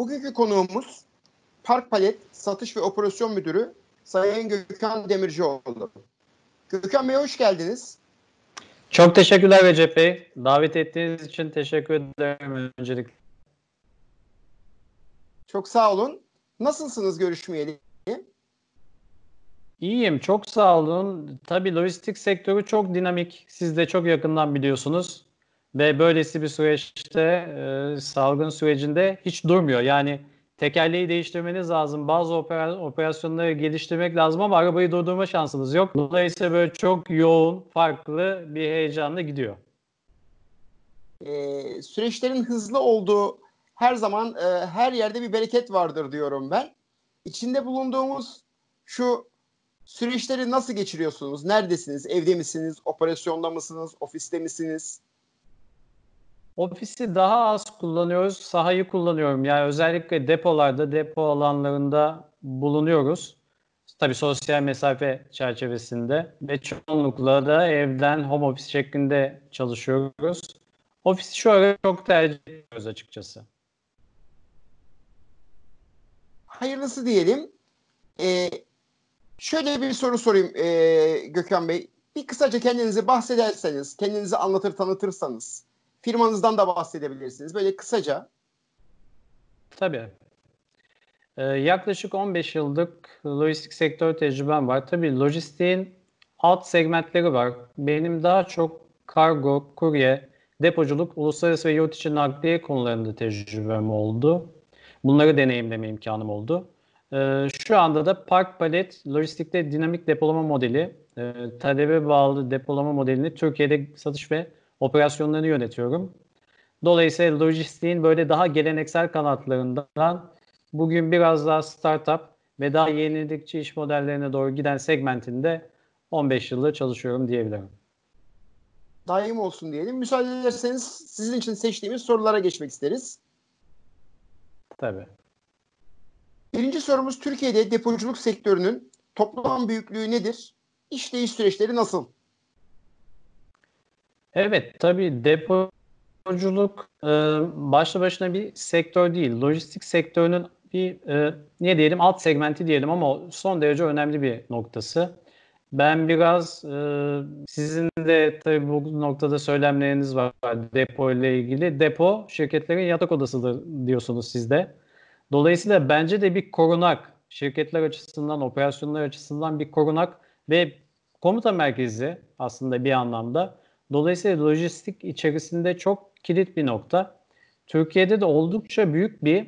Bugünkü konuğumuz Park Palet Satış ve Operasyon Müdürü Sayın Gökhan Demircioğlu. Gökhan Bey hoş geldiniz. Çok teşekkürler Recep Bey. Davet ettiğiniz için teşekkür ederim öncelikle. Çok sağ olun. Nasılsınız görüşmeyeli? İyiyim, çok sağ olun. Tabii lojistik sektörü çok dinamik. Siz de çok yakından biliyorsunuz. Ve böylesi bir süreçte, salgın sürecinde hiç durmuyor. Yani tekerleği değiştirmeniz lazım. Bazı operasyonları geliştirmek lazım ama arabayı durdurma şansınız yok. Dolayısıyla böyle çok yoğun, farklı bir heyecanla gidiyor. Süreçlerin hızlı olduğu her zaman her yerde bir bereket vardır diyorum ben. İçinde bulunduğumuz şu süreçleri nasıl geçiriyorsunuz? Neredesiniz? Evde misiniz? Operasyonda mısınız? Ofiste misiniz? Ofisi daha az kullanıyoruz, sahayı kullanıyorum. Yani özellikle depolarda, depo alanlarında bulunuyoruz. Tabii sosyal mesafe çerçevesinde ve çoğunlukla da evden home office şeklinde çalışıyoruz. Ofisi şu ara çok tercih ediyoruz açıkçası. Hayırlısı diyelim. Şöyle bir soru sorayım Gökhan Bey. Bir kısaca kendinizi bahsederseniz, kendinizi anlatır tanıtırsanız, firmanızdan da bahsedebilirsiniz. Böyle kısaca. Tabii. Yaklaşık 15 yıllık lojistik sektör tecrübem var. Tabii lojistiğin alt segmentleri var. Benim daha çok kargo, kurye, depoculuk, uluslararası ve yurt içi nakliye konularında tecrübem oldu. Bunları deneyimleme imkanım oldu. Şu anda da Park Palet Lojistik'te dinamik depolama modeli, talebe bağlı depolama modelini Türkiye'de satış ve operasyonlarını yönetiyorum. Dolayısıyla lojistiğin böyle daha geleneksel kanatlarından bugün biraz daha startup ve daha yenilikçi iş modellerine doğru giden segmentinde 15 yıldır çalışıyorum diyebilirim. Daim olsun diyelim. Müsaade ederseniz sizin için seçtiğimiz sorulara geçmek isteriz. Tabii. Birinci sorumuz Türkiye'de depoculuk sektörünün toplam büyüklüğü nedir? İşleyiş süreçleri nasıl? Evet, tabii depoculuk başlı başına bir sektör değil. Lojistik sektörünün bir ne diyelim alt segmenti diyelim ama son derece önemli bir noktası. Ben biraz sizin de tabii bu noktada söylemleriniz var depo ile ilgili. Depo şirketlerin yatak odasıdır diyorsunuz siz de. Dolayısıyla bence de bir korunak, şirketler açısından, operasyonlar açısından bir korunak ve komuta merkezi aslında bir anlamda. Dolayısıyla lojistik içerisinde çok kilit bir nokta. Türkiye'de de oldukça büyük bir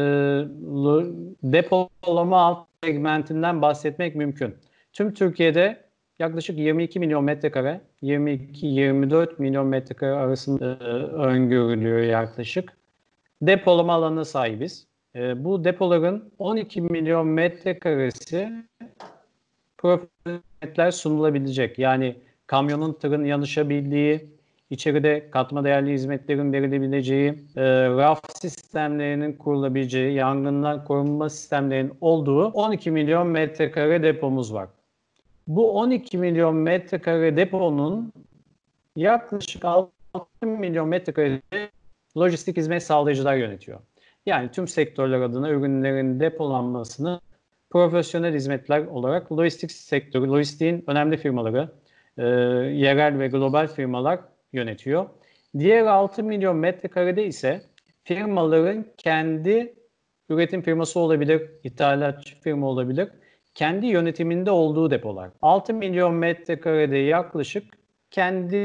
depolama alt segmentinden bahsetmek mümkün. Tüm Türkiye'de yaklaşık 22 milyon metrekare, 22-24 milyon metrekare arasında öngörülüyor yaklaşık. Depolama alanına sahibiz. Bu depoların 12 milyon metrekaresi profesyonel sunulabilecek. Yani kamyonun, tırın yanışabildiği, içeride katma değerli hizmetlerin verilebileceği, raf sistemlerinin kurulabileceği, yangından korunma sistemlerinin olduğu 12 milyon metrekare depomuz var. Bu 12 milyon metrekare deponun yaklaşık 6 milyon metrekare lojistik hizmet sağlayıcılar yönetiyor. Yani tüm sektörler adına ürünlerin depolanmasını profesyonel hizmetler olarak lojistik sektörü, lojistiğin önemli firmaları, yerel ve global firmalar yönetiyor. Diğer 6 milyon metrekarede ise firmaların kendi üretim firması olabilir, ithalatçı firma olabilir, kendi yönetiminde olduğu depolar. 6 milyon metrekarede yaklaşık kendi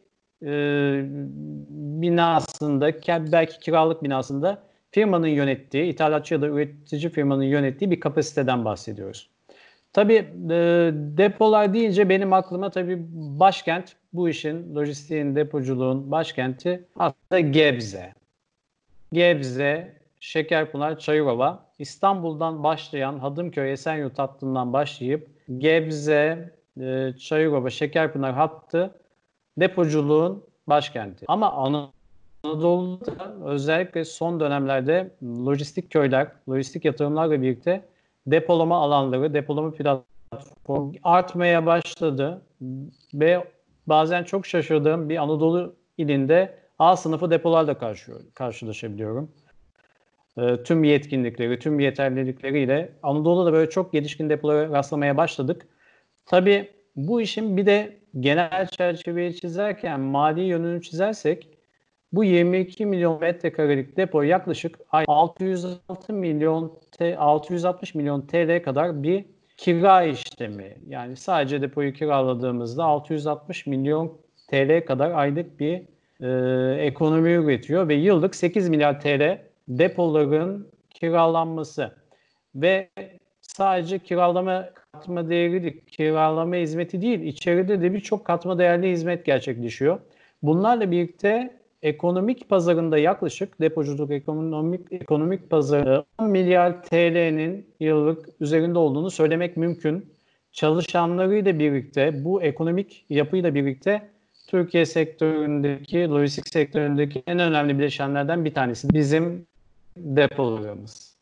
binasında, belki kiralık binasında firmanın yönettiği, ithalatçı ya da üretici firmanın yönettiği bir kapasiteden bahsediyoruz. Tabii depolar deyince benim aklıma tabii başkent, bu işin, lojistiğin, depoculuğun başkenti aslında Gebze. Gebze, Şekerpınar, Çayırova, İstanbul'dan başlayan Hadımköy, Esenyurt hattından başlayıp Gebze, Çayırova, Şekerpınar hattı depoculuğun başkenti. Ama Anadolu'da özellikle son dönemlerde lojistik köyler, lojistik yatırımlarla birlikte depolama alanları, depolama platformu artmaya başladı ve bazen çok şaşırdığım bir Anadolu ilinde A sınıfı depolarla karşılaşabiliyorum. tüm yetkinlikleri, tüm yeterlilikleriyle Anadolu'da böyle çok gelişkin depolara rastlamaya başladık. Tabii bu işin bir de genel çerçeveyi çizerken mali yönünü çizersek bu 22 milyon metrekarelik depo yaklaşık 660 milyon TL kadar bir kira işlemi. Yani sadece depoyu kiraladığımızda 660 milyon TL kadar aylık bir ekonomi üretiyor ve yıllık 8 milyar TL depoların kiralanması ve sadece kiralama katma değeri değil, kiralama hizmeti değil, içeride de birçok katma değerli hizmet gerçekleşiyor. Bunlarla birlikte ekonomik pazarında yaklaşık depoculuk ekonomik pazarı 10 milyar TL'nin yıllık üzerinde olduğunu söylemek mümkün. Çalışanlarıyla birlikte bu ekonomik yapıyla birlikte Türkiye sektöründeki, lojistik sektöründeki en önemli bileşenlerden bir tanesi bizim depolarımız.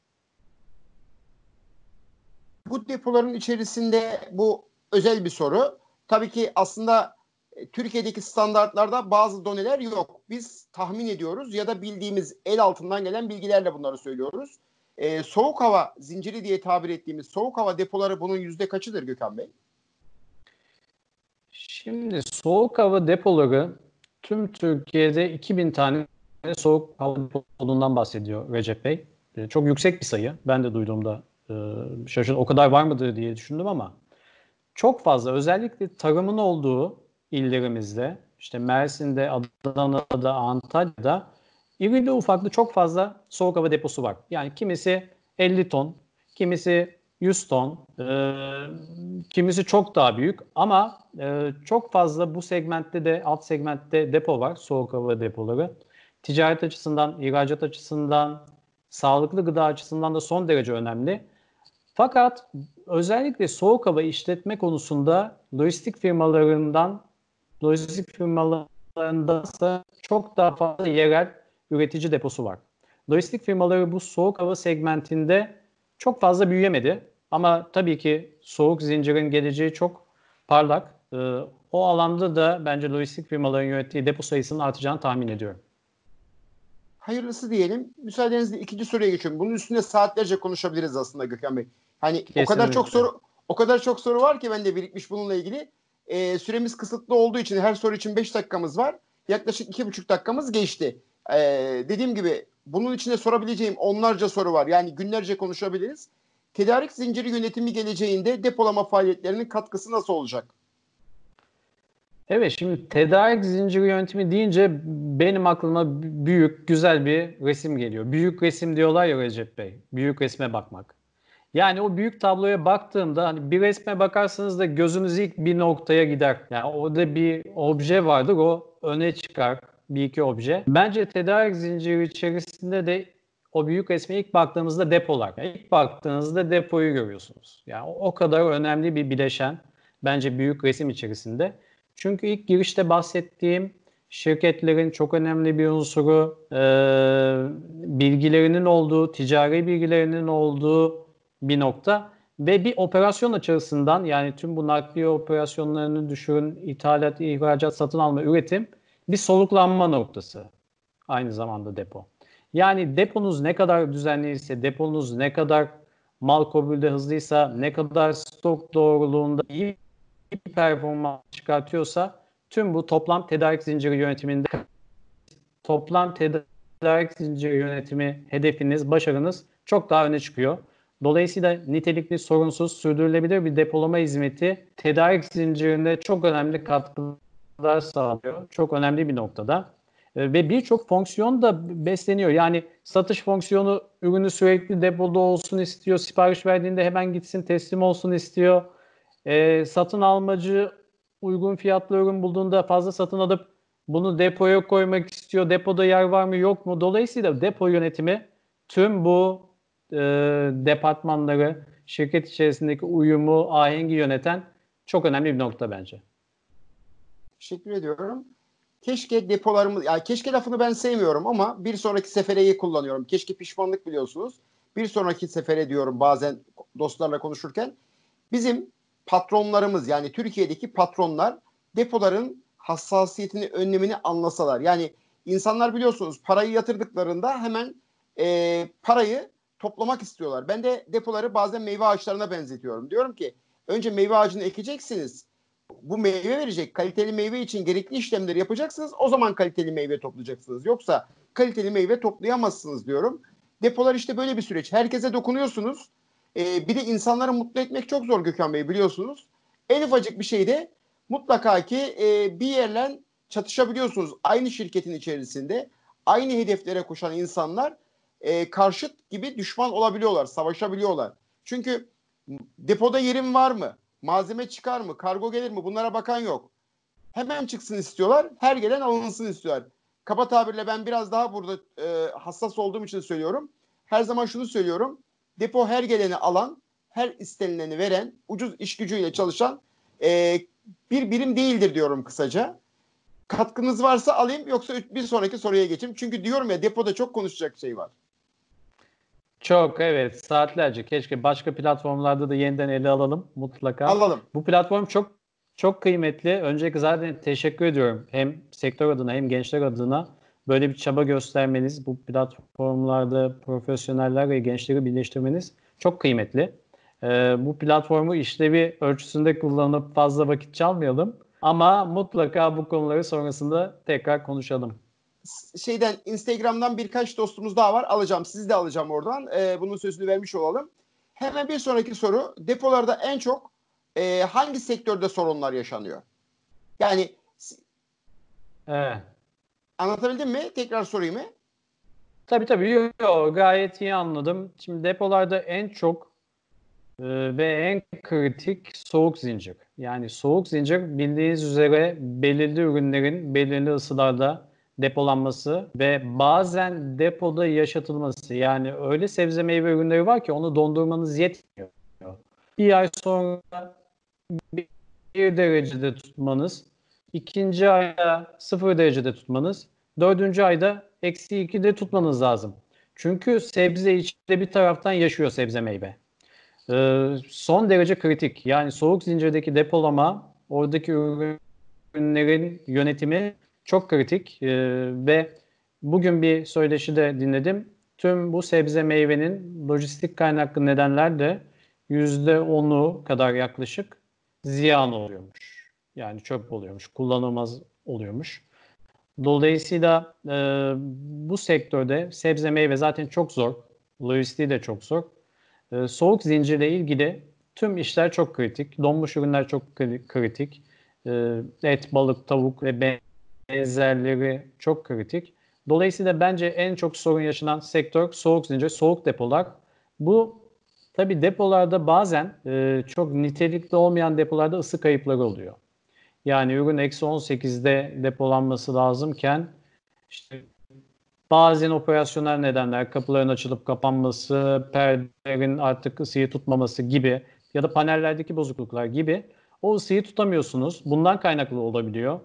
Bu depoların içerisinde bu özel bir soru. Tabii ki aslında Türkiye'deki standartlarda bazı doneler yok. Biz tahmin ediyoruz ya da bildiğimiz el altından gelen bilgilerle bunları söylüyoruz. Soğuk hava zinciri diye tabir ettiğimiz soğuk hava depoları bunun yüzde kaçıdır Gökhan Bey? Şimdi soğuk hava depoları tüm Türkiye'de 2000 tane soğuk hava deposundan bahsediyor Recep Bey. Çok yüksek bir sayı. Ben de duyduğumda şaşırdım. O kadar var mıdır diye düşündüm ama çok fazla, özellikle tarımın olduğu illerimizde, işte Mersin'de, Adana'da, Antalya'da irili ufaklı çok fazla soğuk hava deposu var. Yani kimisi 50 ton, kimisi 100 ton, kimisi çok daha büyük ama çok fazla bu segmentte de alt segmentte depo var, soğuk hava depoları. Ticaret açısından, ihracat açısından, sağlıklı gıda açısından da son derece önemli. Fakat özellikle soğuk hava işletme konusunda lojistik firmalarındansa çok daha fazla yerel üretici deposu var. Lojistik firmaları bu soğuk hava segmentinde çok fazla büyüyemedi. Ama tabii ki soğuk zincirin geleceği çok parlak. O alanda da bence lojistik firmaların yönettiği depo sayısının artacağını tahmin ediyorum. Hayırlısı diyelim. Müsaadenizle ikinci soruya geçiyorum. Bunun üstünde saatlerce konuşabiliriz aslında Gökhan Bey. Hani Kesinlikle. o kadar çok soru var ki bende birikmiş bununla ilgili. Süremiz kısıtlı olduğu için her soru için 5 dakikamız var. Yaklaşık 2,5 dakikamız geçti. Dediğim gibi bunun içinde sorabileceğim onlarca soru var. Yani günlerce konuşabiliriz. Tedarik zinciri yönetimi geleceğinde depolama faaliyetlerinin katkısı nasıl olacak? Evet, şimdi tedarik zinciri yönetimi deyince benim aklıma büyük, güzel bir resim geliyor. Büyük resim diyorlar ya Recep Bey. Büyük resme bakmak. Yani o büyük tabloya baktığımda hani bir resme bakarsanız da gözünüz ilk bir noktaya gider. Yani orada bir obje vardır, o öne çıkar. Bir iki obje. Bence tedarik zinciri içerisinde de o büyük resme ilk baktığımızda depolar. Yani ilk baktığınızda depoyu görüyorsunuz. Yani o kadar önemli bir bileşen bence büyük resim içerisinde. Çünkü ilk girişte bahsettiğim şirketlerin çok önemli bir unsuru bilgilerinin olduğu, ticari bilgilerinin olduğu bir nokta ve bir operasyon açısından yani tüm bu nakliye operasyonlarını düşürün, ithalat, ihracat, satın alma, üretim bir soluklanma noktası. Aynı zamanda depo. Yani deponuz ne kadar düzenliyse, deponuz ne kadar mal kabulde hızlıysa, ne kadar stok doğruluğunda iyi bir performans çıkartıyorsa tüm bu toplam tedarik zinciri yönetimi hedefiniz, başarınız çok daha öne çıkıyor. Dolayısıyla nitelikli, sorunsuz, sürdürülebilir bir depolama hizmeti tedarik zincirinde çok önemli katkılar sağlıyor. Çok önemli bir noktada. Ve birçok fonksiyon da besleniyor. Yani satış fonksiyonu ürünü sürekli depoda olsun istiyor. Sipariş verdiğinde hemen gitsin teslim olsun istiyor. Satın almacı uygun fiyatlı ürün bulduğunda fazla satın alıp bunu depoya koymak istiyor. Depoda yer var mı yok mu? Dolayısıyla depo yönetimi tüm bu departmanları, şirket içerisindeki uyumu, ahengi yöneten çok önemli bir nokta bence. Teşekkür ediyorum. Keşke depolarımız, yani keşke lafını ben sevmiyorum ama bir sonraki sefereyi kullanıyorum. Keşke pişmanlık biliyorsunuz. Bir sonraki sefere diyorum bazen dostlarla konuşurken. Bizim patronlarımız yani Türkiye'deki patronlar depoların hassasiyetini, önlemini anlasalar. Yani insanlar biliyorsunuz parayı yatırdıklarında hemen parayı toplamak istiyorlar. Ben de depoları bazen meyve ağaçlarına benzetiyorum. Diyorum ki önce meyve ağacını ekeceksiniz. Bu meyve verecek. Kaliteli meyve için gerekli işlemleri yapacaksınız. O zaman kaliteli meyve toplayacaksınız. Yoksa kaliteli meyve toplayamazsınız diyorum. Depolar işte böyle bir süreç. Herkese dokunuyorsunuz. Bir de insanları mutlu etmek çok zor Gökhan Bey, biliyorsunuz. En ufacık bir şeyde mutlaka ki bir yerle çatışabiliyorsunuz. Aynı şirketin içerisinde aynı hedeflere koşan insanlar karşıt gibi düşman olabiliyorlar, savaşabiliyorlar. Çünkü depoda yerim var mı? Malzeme çıkar mı? Kargo gelir mi? Bunlara bakan yok. Hemen çıksın istiyorlar. Her gelen alınsın istiyorlar. Kaba tabirle ben biraz daha burada hassas olduğum için söylüyorum. Her zaman şunu söylüyorum. Depo her geleni alan, her istenileni veren, ucuz iş gücüyle çalışan bir birim değildir diyorum kısaca. Katkınız varsa alayım, yoksa bir sonraki soruya geçeyim. Çünkü diyorum ya, depoda çok konuşacak şey var. Çok, evet, saatlerce. Keşke başka platformlarda da yeniden ele alalım mutlaka. Alalım. Bu platform çok çok kıymetli. Öncelikle zaten teşekkür ediyorum. Hem sektör adına hem gençler adına böyle bir çaba göstermeniz, bu platformlarda profesyoneller ve gençleri birleştirmeniz çok kıymetli. Bu platformu işlevi ölçüsünde kullanıp fazla vakit çalmayalım. Ama mutlaka bu konuları sonrasında tekrar konuşalım. Instagram'dan birkaç dostumuz daha var. Alacağım. Sizi de alacağım oradan. Bunun sözünü vermiş olalım. Hemen bir sonraki soru. Depolarda en çok hangi sektörde sorunlar yaşanıyor? Yani Evet. anlatabildim mi? Tekrar sorayım mı? Tabii. Yo, gayet iyi anladım. Şimdi depolarda en çok ve en kritik soğuk zincir. Yani soğuk zincir, bildiğiniz üzere belirli ürünlerin belirli ısılarda depolanması ve bazen depoda yaşatılması. Yani öyle sebze meyve ürünleri var ki onu dondurmanız yetmiyor. Bir ay sonra 1 derecede tutmanız, ikinci ayda 0 derecede tutmanız, dördüncü ayda -2'de tutmanız lazım. Çünkü sebze içinde bir taraftan yaşıyor sebze meyve. Son derece kritik. Yani soğuk zincirdeki depolama, oradaki ürünlerin yönetimi çok kritik. Ve bugün bir söyleşi de dinledim. Tüm bu sebze meyvenin lojistik kaynaklı nedenlerle %10'u kadar yaklaşık ziyan oluyormuş. Yani çöp oluyormuş, kullanılmaz oluyormuş. Dolayısıyla bu sektörde sebze meyve zaten çok zor. Lojistiği de çok zor. Soğuk zincirle ilgili tüm işler çok kritik. Donmuş ürünler çok kritik. Et, balık, tavuk ve benzerleri çok kritik. Dolayısıyla bence en çok sorun yaşanan sektör soğuk zincir, soğuk depolar. Bu tabii depolarda bazen çok nitelikli olmayan depolarda ısı kayıpları oluyor. Yani ürün -18'de depolanması lazımken işte bazen operasyonel nedenler, kapıların açılıp kapanması, perdelerin artık ısıyı tutmaması gibi ya da panellerdeki bozukluklar gibi o ısıyı tutamıyorsunuz. Bundan kaynaklı olabiliyor.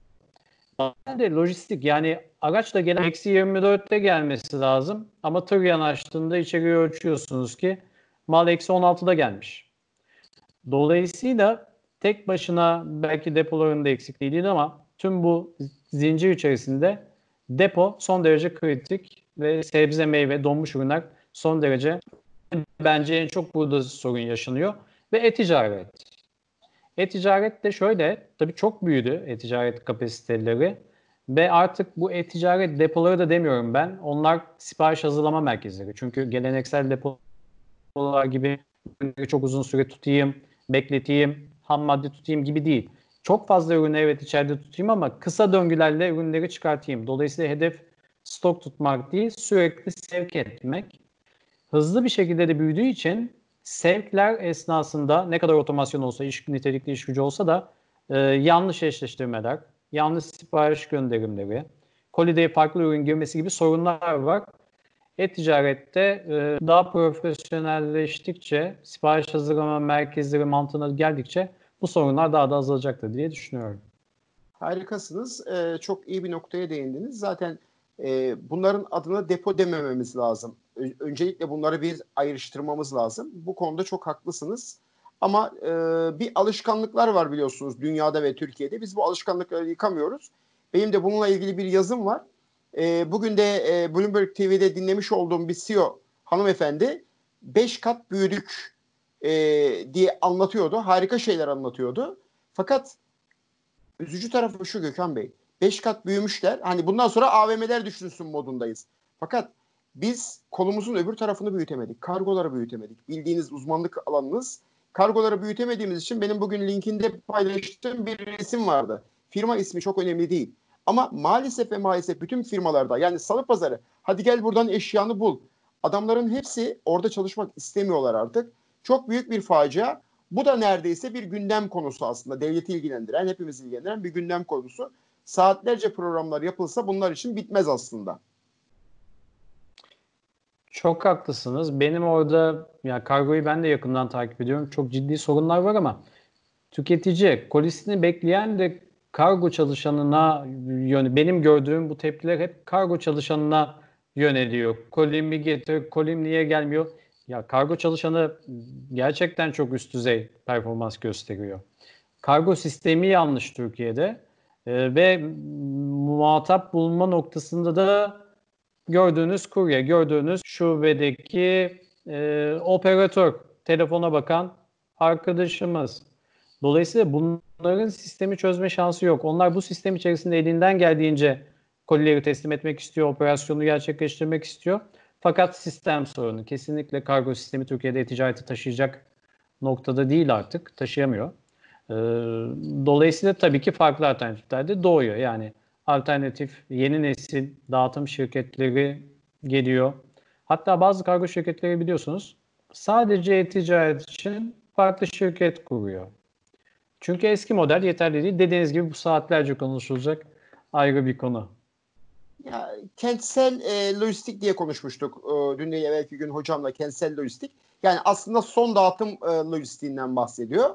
Bazen de lojistik, yani araçla gelen -24'te gelmesi lazım ama tır yanaştığında içeriye ölçüyorsunuz ki mal -16'da gelmiş. Dolayısıyla tek başına belki depolarında eksikliği değil ama tüm bu zincir içerisinde depo son derece kritik ve sebze, meyve, donmuş ürünler son derece, bence en çok burada sorun yaşanıyor. Ve e-ticaret. E-ticaret de şöyle, tabii çok büyüdü e-ticaret kapasiteleri ve artık bu e-ticaret depoları da demiyorum ben. Onlar sipariş hazırlama merkezleri. Çünkü geleneksel depolar gibi çok uzun süre tutayım, bekleteyim, ham madde tutayım gibi değil. Çok fazla ürünü evet içeride tutayım ama kısa döngülerle ürünleri çıkartayım. Dolayısıyla hedef stok tutmak değil, sürekli sevk etmek. Hızlı bir şekilde de büyüdüğü için sevkler esnasında ne kadar otomasyon olsa, nitelikli iş gücü olsa da yanlış eşleştirmeler, yanlış sipariş gönderimleri, kolideye farklı ürün girmesi gibi sorunlar var. E-ticarette daha profesyonelleştikçe, sipariş hazırlama merkezleri mantığına geldikçe bu sorunlar daha da azalacaktır diye düşünüyorum. Harikasınız. Çok iyi bir noktaya değindiniz. Zaten bunların adına depo demememiz lazım. Öncelikle bunları bir ayrıştırmamız lazım. Bu konuda çok haklısınız. Ama bir alışkanlıklar var biliyorsunuz dünyada ve Türkiye'de. Biz bu alışkanlıkları yıkamıyoruz. Benim de bununla ilgili bir yazım var. Bugün de Bloomberg TV'de dinlemiş olduğum bir CEO hanımefendi 5 kat büyüdük diye anlatıyordu. Harika şeyler anlatıyordu. Fakat üzücü tarafı şu Gökhan Bey. 5 kat büyümüşler. Hani bundan sonra AVM'ler düşünsün modundayız. Fakat biz kolumuzun öbür tarafını büyütemedik. Kargoları büyütemedik. Bildiğiniz uzmanlık alanınız. Kargoları büyütemediğimiz için benim bugün LinkedIn'de paylaştığım bir resim vardı. Firma ismi çok önemli değil. Ama maalesef ve maalesef bütün firmalarda, yani salı pazarı hadi gel buradan eşyanı bul. Adamların hepsi orada çalışmak istemiyorlar artık. Çok büyük bir facia. Bu da neredeyse bir gündem konusu aslında. Devleti ilgilendiren, hepimizi ilgilendiren bir gündem konusu. Saatlerce programlar yapılsa bunlar için bitmez aslında. Çok haklısınız. Benim orada ya kargoyu ben de yakından takip ediyorum. Çok ciddi sorunlar var ama tüketici kolisini bekleyen de kargo çalışanına benim gördüğüm bu tepkiler hep kargo çalışanına yöneliyor. Kolimi getir, kolim niye gelmiyor? Ya kargo çalışanı gerçekten çok üst düzey performans gösteriyor. Kargo sistemi yanlış Türkiye'de. Ve muhatap bulma noktasında da gördüğünüz kurye, gördüğünüz şubedeki operatör, telefona bakan arkadaşımız. Dolayısıyla bunların sistemi çözme şansı yok. Onlar bu sistem içerisinde elinden geldiğince kolileri teslim etmek istiyor, operasyonu gerçekleştirmek istiyor. Fakat sistem sorunu. Kesinlikle kargo sistemi Türkiye'de ticareti taşıyacak noktada değil artık. Taşıyamıyor. Dolayısıyla tabii ki farklı alternatifler de doğuyor. Yani alternatif yeni nesil dağıtım şirketleri geliyor. Hatta bazı kargo şirketleri biliyorsunuz sadece e-ticaret için farklı şirket kuruyor. Çünkü eski model yeterli değil. Dediğiniz gibi bu saatlerce konuşulacak ayrı bir konu. Ya, kentsel lojistik diye konuşmuştuk dün de evvelki gün hocamla, kentsel lojistik. Yani aslında son dağıtım lojistiğinden bahsediyor.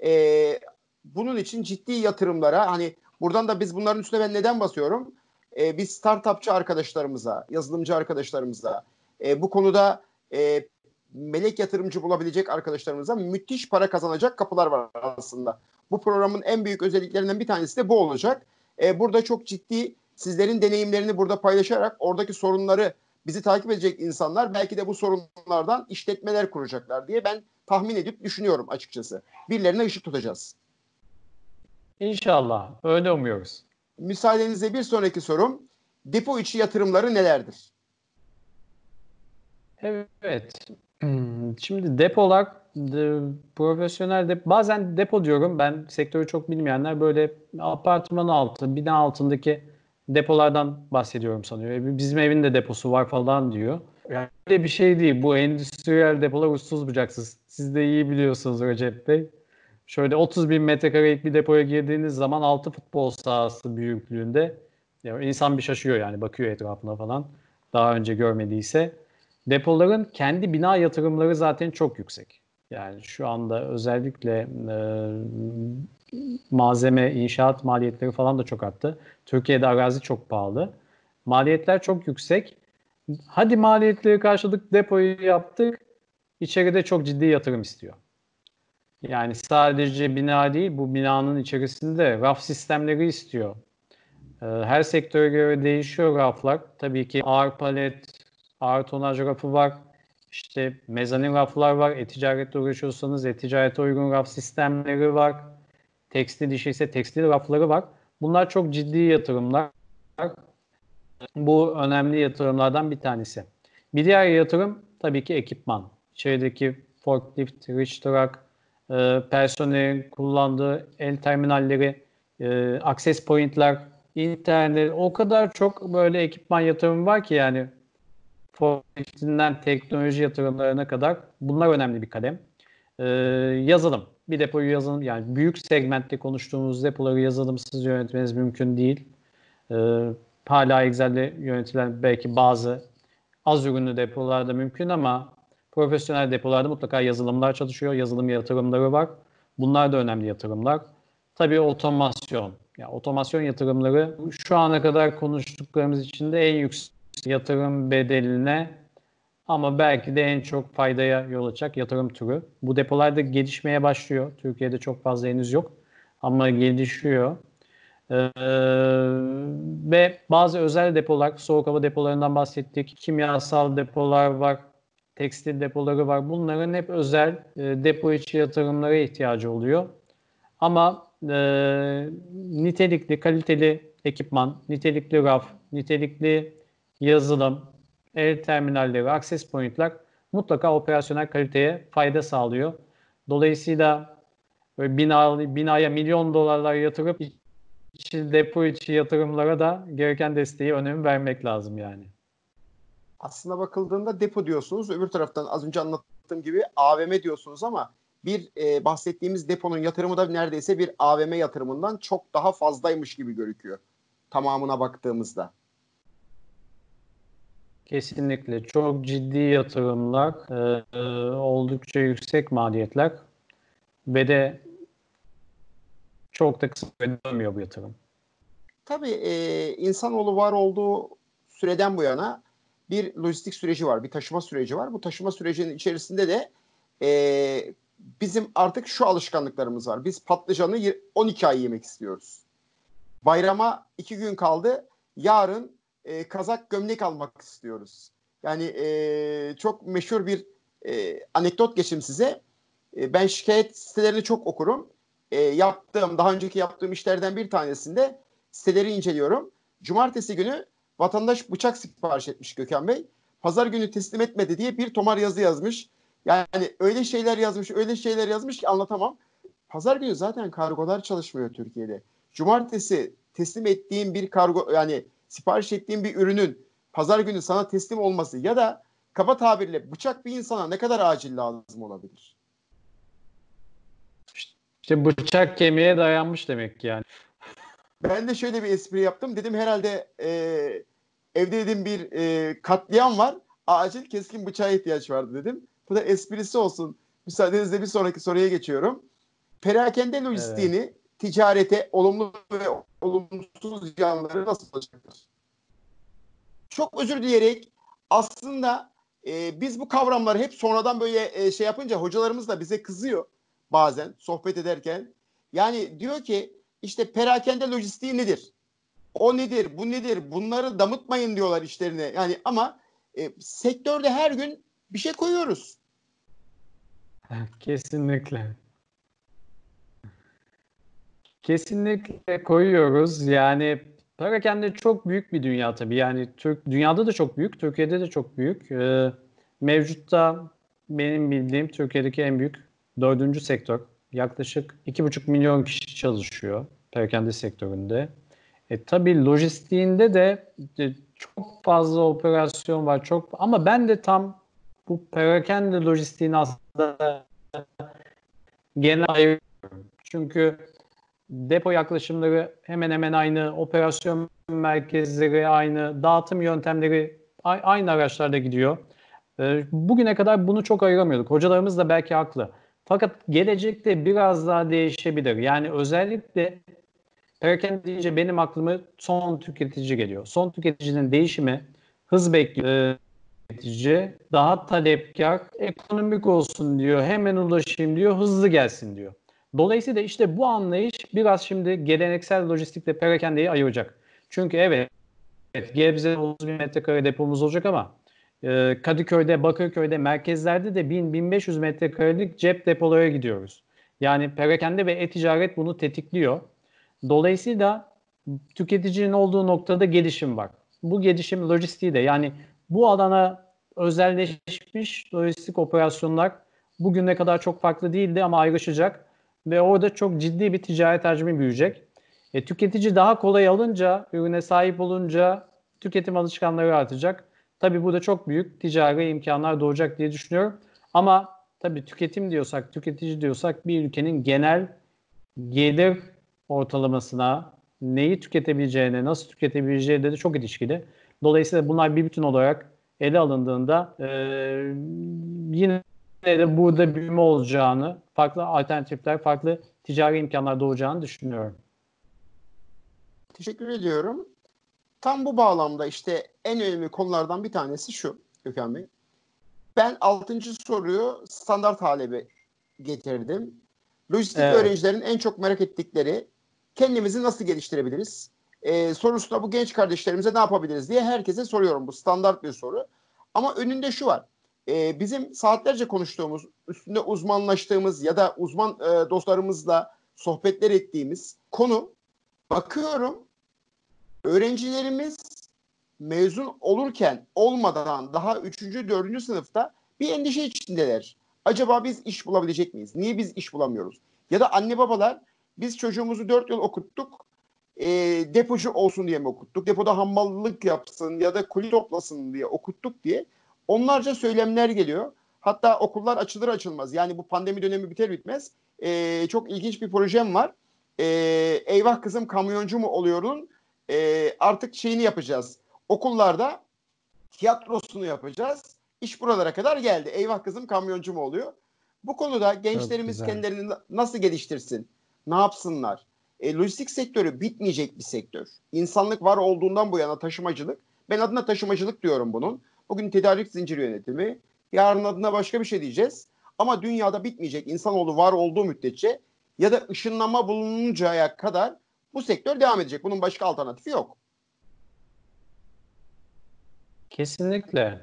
Bunun için ciddi yatırımlara, hani buradan da biz bunların üstüne ben neden basıyorum? Biz startupçı arkadaşlarımıza, yazılımcı arkadaşlarımıza, bu konuda melek yatırımcı bulabilecek arkadaşlarımıza müthiş para kazanacak kapılar var aslında. Bu programın en büyük özelliklerinden bir tanesi de bu olacak. Burada çok ciddi sizlerin deneyimlerini burada paylaşarak oradaki sorunları, bizi takip edecek insanlar belki de bu sorunlardan işletmeler kuracaklar diye ben tahmin edip düşünüyorum açıkçası. Birilerine ışık tutacağız. İnşallah. Öyle umuyoruz. Müsaadenizle bir sonraki sorum. Depo içi yatırımları nelerdir? Evet. Şimdi depolar profesyonel bazen depo diyorum ben, sektörü çok bilmeyenler böyle apartman altı, bina altındaki depolardan bahsediyorum sanıyor. Bizim evin de deposu var falan diyor. Yani öyle bir şey değil. Bu endüstriyel depolar uçsuz bucaksız. Siz de iyi biliyorsunuz Recep Bey. Şöyle 30 bin metrekarelik bir depoya girdiğiniz zaman 6 futbol sahası büyüklüğünde, yani insan bir şaşıyor, yani bakıyor etrafına falan daha önce görmediyse. Depoların kendi bina yatırımları zaten çok yüksek. Yani şu anda özellikle malzeme, inşaat maliyetleri falan da çok arttı. Türkiye'de arazi çok pahalı. Maliyetler çok yüksek. Hadi maliyetleri karşıladık, depoyu yaptık. İçeride çok ciddi yatırım istiyor. Yani sadece bina değil, bu binanın içerisinde raf sistemleri istiyor. Her sektöre göre değişiyor raflar. Tabii ki ağır palet, ağır tonaj rafı var. İşte mezanin raflar var. E-ticaretle uğraşıyorsanız e-ticarete uygun raf sistemleri var. Tekstil işi ise tekstil rafları var. Bunlar çok ciddi yatırımlar. Bu önemli yatırımlardan bir tanesi. Bir diğer yatırım tabii ki ekipman. İçerideki forklift, reach truck, personelin kullandığı el terminalleri, access point'ler, internet, o kadar çok böyle ekipman yatırımı var ki, yani forkliftinden teknoloji yatırımlarına kadar bunlar önemli bir kalem. Yazılım. Bir depoyu yazılım, yani büyük segmentte konuştuğumuz depoları yazılımsız yönetmeniz mümkün değil. Hala Excel'de yönetilen belki bazı az ürünlü depolarda mümkün ama profesyonel depolarda mutlaka yazılımlar çalışıyor. Yazılım yatırımları var. Bunlar da önemli yatırımlar. Tabii otomasyon. Ya otomasyon yatırımları şu ana kadar konuştuklarımız içinde en yüksek yatırım bedeline ama belki de en çok faydaya yol açacak yatırım türü. Bu depolarda gelişmeye başlıyor. Türkiye'de çok fazla henüz yok ama gelişiyor. Ve bazı özel depolar, soğuk hava depolarından bahsettik, kimyasal depolar var, tekstil depoları var. Bunların hep özel depo içi yatırımlara ihtiyacı oluyor. Ama nitelikli, kaliteli ekipman, nitelikli raf, nitelikli yazılım, el terminalleri, access point'ler mutlaka operasyonel kaliteye fayda sağlıyor. Dolayısıyla böyle binaya milyon dolarlar yatırıp depo içi yatırımlara da gereken desteği, önemi vermek lazım yani. Aslında bakıldığında depo diyorsunuz. Öbür taraftan az önce anlattığım gibi AVM diyorsunuz ama bir bahsettiğimiz deponun yatırımı da neredeyse bir AVM yatırımından çok daha fazlaymış gibi gözüküyor. Tamamına baktığımızda. Kesinlikle çok ciddi yatırımlar, oldukça yüksek maliyetler ve de çok da kısa sürede dönmüyor bu yatırım. Tabii insanoğlu var olduğu süreden bu yana bir lojistik süreci var, bir taşıma süreci var. Bu taşıma sürecinin içerisinde de bizim artık şu alışkanlıklarımız var. Biz patlıcanı 12 ay yemek istiyoruz. Bayrama 2 gün kaldı. Yarın kazak gömlek almak istiyoruz. Yani çok meşhur bir anekdot geçeyim size. Ben şikayet sitelerini çok okurum. Daha önceki yaptığım işlerden bir tanesinde siteleri inceliyorum. Cumartesi günü vatandaş bıçak sipariş etmiş Gökhan Bey. Pazar günü teslim etmedi diye bir tomar yazı yazmış. Yani öyle şeyler yazmış ki anlatamam. Pazar günü zaten kargolar çalışmıyor Türkiye'de. Cumartesi teslim ettiğim bir kargo, yani sipariş ettiğim bir ürünün pazar günü sana teslim olması ya da kaba tabirle bıçak bir insana ne kadar acil lazım olabilir? İşte bıçak kemiğe dayanmış demek ki yani. Ben de şöyle bir espri yaptım. Dedim herhalde evde dedim bir katliam var. Acil keskin bıçağa ihtiyaç vardı dedim. Bu da esprisi olsun. Müsaadenizle bir sonraki soruya geçiyorum. Perakende Evet. lojistiğini ticarete olumlu ve olumsuz yanları nasıl olacaktır? Çok özür dileyerek aslında biz bu kavramları hep sonradan böyle şey yapınca hocalarımız da bize kızıyor bazen sohbet ederken. Yani diyor ki işte perakende lojistiği nedir? O nedir? Bu nedir? Bunları damıtmayın diyorlar işlerine. Yani ama sektörde her gün bir şey koyuyoruz. Kesinlikle. Kesinlikle koyuyoruz. Yani perakende çok büyük bir dünya tabii. Yani dünyada da çok büyük, Türkiye'de de çok büyük. Mevcutta benim bildiğim Türkiye'deki en büyük dördüncü sektör. Yaklaşık 2,5 milyon kişi çalışıyor perakende sektöründe. Tabii lojistiğinde de çok fazla operasyon var. Ama ben de tam bu perakende lojistiğini aslında genel ayırıyorum. Çünkü depo yaklaşımları hemen hemen aynı, operasyon merkezleri aynı, dağıtım yöntemleri aynı araçlarda gidiyor. Bugüne kadar bunu çok ayıramıyorduk. Hocalarımız da belki haklı. Fakat gelecekte biraz daha değişebilir. Yani özellikle perakende deyince benim aklıma son tüketici geliyor. Son tüketicinin değişimi hız bekliyor. Tüketici daha talepkar, ekonomik olsun diyor, hemen ulaşayım diyor, hızlı gelsin diyor. Dolayısıyla işte bu anlayış biraz şimdi geleneksel lojistikle perakendeyi ayıracak. Çünkü evet, Gebze'de 30 bin metrekare depomuz olacak ama Kadıköy'de, Bakırköy'de, merkezlerde de 1000-1500 metrekarelik cep depolara gidiyoruz. Yani perakende ve e-ticaret bunu tetikliyor. Dolayısıyla tüketicinin olduğu noktada gelişim var. Bu gelişim lojistiği de, yani bu alana özelleşmiş lojistik operasyonlar bugüne kadar çok farklı değildi ama ayrışacak ve orada çok ciddi bir ticaret hacmi büyüyecek. Tüketici daha kolay alınca, ürüne sahip olunca tüketim alışkanlığı artacak. Tabii burada çok büyük ticari imkanlar doğacak diye düşünüyorum. Ama tabii tüketim diyorsak, tüketici diyorsak bir ülkenin genel gelir ortalamasına, neyi tüketebileceğine, nasıl tüketebileceğine de çok ilişkili. Dolayısıyla bunlar bir bütün olarak ele alındığında yine de burada büyüme olacağını, farklı alternatifler, farklı ticari imkanlar doğacağını düşünüyorum. Teşekkür ediyorum. Tam bu bağlamda işte en önemli konulardan bir tanesi şu Gökhan Bey. Ben 6. soruyu standart hale getirdim. Lojistik Evet. öğrencilerin en çok merak ettikleri kendimizi nasıl geliştirebiliriz? Sorusunda bu genç kardeşlerimize ne yapabiliriz diye herkese soruyorum. Bu standart bir soru. Ama önünde şu var. Bizim saatlerce konuştuğumuz, üstünde uzmanlaştığımız ya da uzman dostlarımızla sohbetler ettiğimiz konu, bakıyorum öğrencilerimiz mezun olurken olmadan daha 3. 4. sınıfta bir endişe içindeler. Acaba biz iş bulabilecek miyiz? Niye biz iş bulamıyoruz? Ya da anne babalar biz çocuğumuzu 4 yıl okuttuk, depocu olsun diye mi okuttuk? Depoda hamallık yapsın ya da kuli toplasın diye okuttuk diye onlarca söylemler geliyor. Hatta okullar açılır açılmaz, yani bu pandemi dönemi biter bitmez çok ilginç bir projem var. Eyvah kızım kamyoncu mu oluyorun artık şeyini yapacağız. Okullarda tiyatrosunu yapacağız. İş buralara kadar geldi. Eyvah kızım kamyoncu mu oluyor? Bu konuda gençlerimiz kendilerini nasıl geliştirsin? Ne yapsınlar? Lojistik sektörü bitmeyecek bir sektör. İnsanlık var olduğundan bu yana taşımacılık. Ben adına taşımacılık diyorum bunun. Bugün tedarik zinciri yönetimi. Yarın adına başka bir şey diyeceğiz. Ama dünyada bitmeyecek. İnsanoğlu var olduğu müddetçe ya da ışınlanma bulununcaya kadar bu sektör devam edecek. Bunun başka alternatifi yok. Kesinlikle.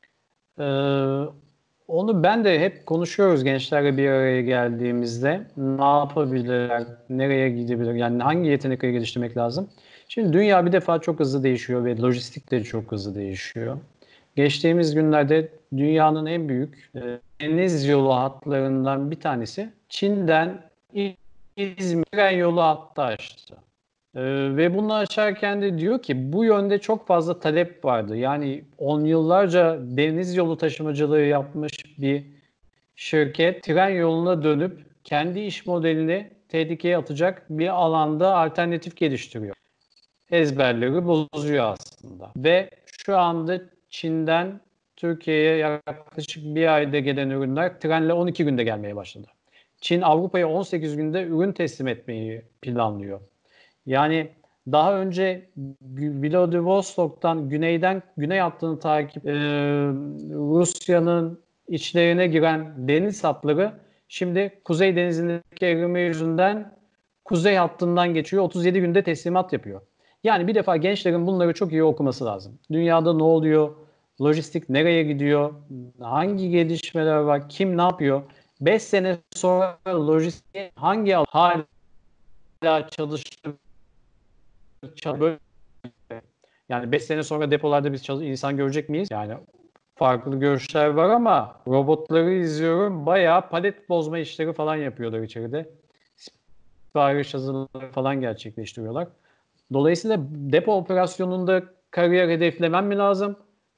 Onu ben de hep konuşuyoruz gençlerle bir araya geldiğimizde. Ne yapabilirler, nereye gidebilir, yani hangi yetenekleri geliştirmek lazım? Şimdi dünya bir defa çok hızlı değişiyor ve lojistik de çok hızlı değişiyor. Geçtiğimiz günlerde dünyanın en büyük deniz yolu hatlarından bir tanesi Çin'den İzmir tren yolu hattı açtı. Ve bunu açarken de diyor ki bu yönde çok fazla talep vardı. Yani 10 yıllarca deniz yolu taşımacılığı yapmış bir şirket tren yoluna dönüp kendi iş modelini tehlikeye atacak bir alanda alternatif geliştiriyor. Ezberleri bozuyor aslında. Ve şu anda Çin'den Türkiye'ye yaklaşık bir ayda gelen ürünler trenle 12 günde gelmeye başladı. Çin Avrupa'ya 18 günde ürün teslim etmeyi planlıyor. Yani daha önce Vladivostok'tan güney hattını takip Rusya'nın içlerine giren deniz hatları şimdi Kuzey Denizi'ndeki erime yüzünden kuzey hattından geçiyor. 37 günde teslimat yapıyor. Yani bir defa gençlerin bunları çok iyi okuması lazım. Dünyada ne oluyor? Lojistik nereye gidiyor? Hangi gelişmeler var? Kim ne yapıyor? 5 sene sonra lojistik hangi hala çalıştırıyor? Yani 5 sene sonra depolarda biz insan görecek miyiz? Yani farklı görüşler var ama robotları izliyorum. Bayağı palet bozma işleri falan yapıyorlar içeride. Sipariş hazırlıkları falan gerçekleştiriyorlar. Dolayısıyla depo operasyonunda kariyer hedeflemem mi lazım?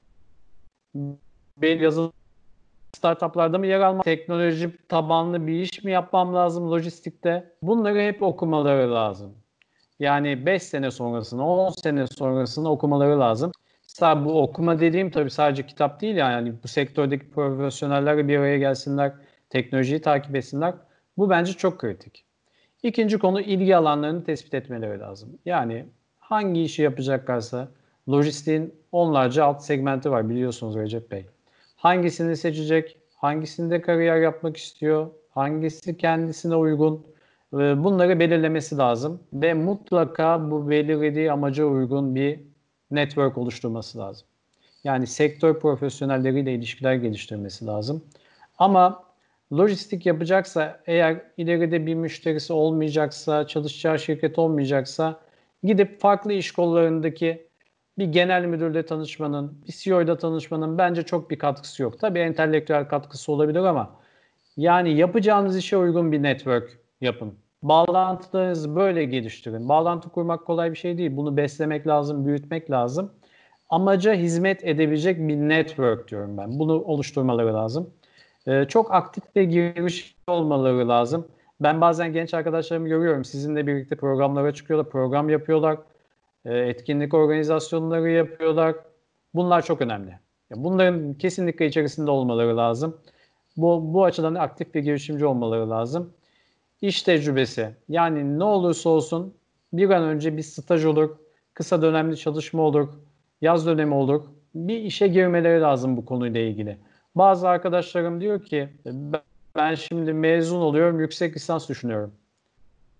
Benim yazılım startuplarda mı yer almam? Teknoloji tabanlı bir iş mi yapmam lazım lojistikte? Bunları hep okumaları lazım. Yani 5 sene sonrasını, 10 sene sonrasını okumaları lazım. Bu okuma dediğim tabii sadece kitap değil yani bu sektördeki profesyonellerle bir araya gelsinler, teknolojiyi takip etsinler. Bu bence çok kritik. İkinci konu ilgi alanlarını tespit etmeleri lazım. Yani hangi işi yapacaklarsa lojistiğin onlarca alt segmenti var biliyorsunuz Recep Bey. Hangisini seçecek, hangisinde kariyer yapmak istiyor, hangisi kendisine uygun bunları belirlemesi lazım. Ve mutlaka bu belirlediği amaca uygun bir network oluşturması lazım. Yani sektör profesyonelleriyle ilişkiler geliştirmesi lazım. Ama lojistik yapacaksa, eğer ileride bir müşterisi olmayacaksa, çalışacağı şirket olmayacaksa gidip farklı iş kollarındaki bir genel müdürle tanışmanın, bir CEO'yla tanışmanın bence çok bir katkısı yok. Tabii entelektüel katkısı olabilir ama yani yapacağınız işe uygun bir network yapın. Bağlantılarınızı böyle geliştirin. Bağlantı kurmak kolay bir şey değil. Bunu beslemek lazım, büyütmek lazım. Amaca hizmet edebilecek bir network diyorum ben. Bunu oluşturmaları lazım. Çok aktif ve girişimci olmaları lazım. Ben bazen genç arkadaşlarımı görüyorum. Sizinle birlikte programlara çıkıyorlar, program yapıyorlar. Etkinlik organizasyonları yapıyorlar. Bunlar çok önemli. Bunların kesinlikle içerisinde olmaları lazım. Bu açıdan aktif ve girişimci olmaları lazım. İş tecrübesi. Yani ne olursa olsun bir an önce bir staj olur, kısa dönemli çalışma olur, yaz dönemi olur. Bir işe girmeleri lazım bu konuyla ilgili. Bazı arkadaşlarım diyor ki ben şimdi mezun oluyorum, yüksek lisans düşünüyorum.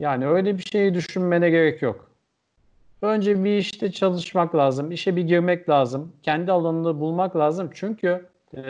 Yani öyle bir şeyi düşünmene gerek yok. Önce bir işte çalışmak lazım, işe bir girmek lazım, kendi alanını bulmak lazım. Çünkü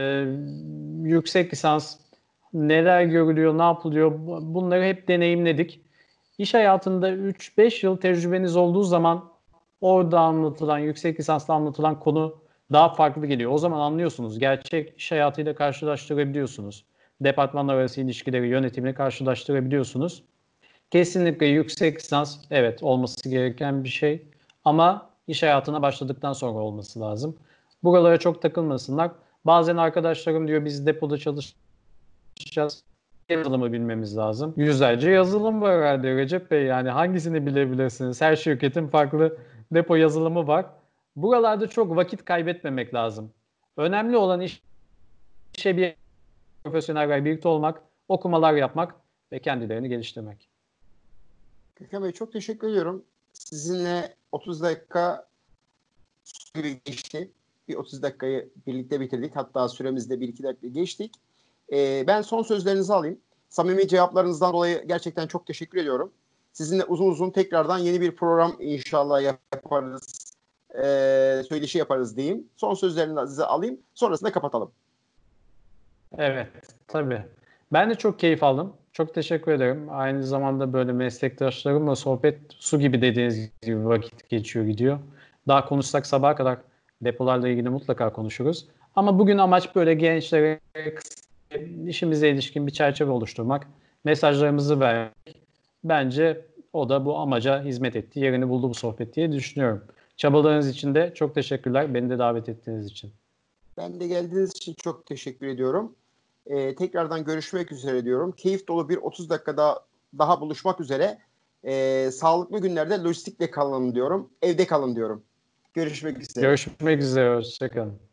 yüksek lisans neler görülüyor, ne yapılıyor bunları hep deneyimledik. İş hayatında 3-5 yıl tecrübeniz olduğu zaman orada anlatılan, yüksek lisansla anlatılan konu daha farklı geliyor. O zaman anlıyorsunuz, gerçek iş hayatıyla karşılaştırabiliyorsunuz. Departmanlar arası ilişkileri, yönetimle karşılaştırabiliyorsunuz. Kesinlikle yüksek lisans evet olması gereken bir şey ama iş hayatına başladıktan sonra olması lazım. Buralara çok takılmasınlar. Bazen arkadaşlarım diyor biz depoda çalışacağız. Yazılımı bilmemiz lazım. Yüzlerce yazılım var herhalde Recep Bey. Yani hangisini bilebilirsiniz? Her şirketin farklı depo yazılımı var. Buralarda çok vakit kaybetmemek lazım. Önemli olan işe bir profesyoneller birlikte olmak, okumalar yapmak ve kendilerini geliştirmek. Gökhan Bey çok teşekkür ediyorum. Sizinle 30 dakika gibi geçti. Bir 30 dakikayı birlikte bitirdik. Hatta süremizde 1-2 dakika geçtik. Ben son sözlerinizi alayım. Samimi cevaplarınızdan dolayı gerçekten çok teşekkür ediyorum. Sizinle uzun uzun tekrardan yeni bir program inşallah yaparız. Söyleşi yaparız diyeyim. Son sözlerinizi alayım. Sonrasında kapatalım. Evet, tabii. Ben de çok keyif aldım. Çok teşekkür ederim. Aynı zamanda böyle meslektaşlarımla sohbet su gibi dediğiniz gibi vakit geçiyor gidiyor. Daha konuşsak sabaha kadar depolarla ilgili mutlaka konuşuruz. Ama bugün amaç böyle gençlere işimize ilişkin bir çerçeve oluşturmak, mesajlarımızı vermek. Bence o da bu amaca hizmet etti, yerini buldu bu sohbet diye düşünüyorum. Çabalarınız için de çok teşekkürler. Beni de davet ettiğiniz için. Ben de geldiğiniz için çok teşekkür ediyorum. Tekrardan görüşmek üzere diyorum. Keyif dolu bir 30 dakikada daha buluşmak üzere. Sağlıklı günlerde lojistikle kalın diyorum. Evde kalın diyorum. Görüşmek üzere. Görüşmek üzere. Hoşçakalın.